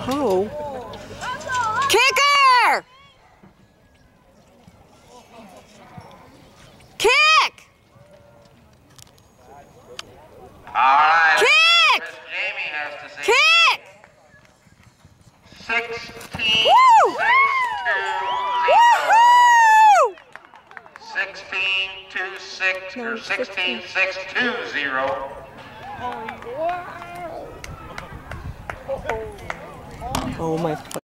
Oh. Kicker! Kick! All right. Kick! Miss Jamie has to say Kick! 16, Woo! 16-2-6 or 16-6-2-0. Oh my.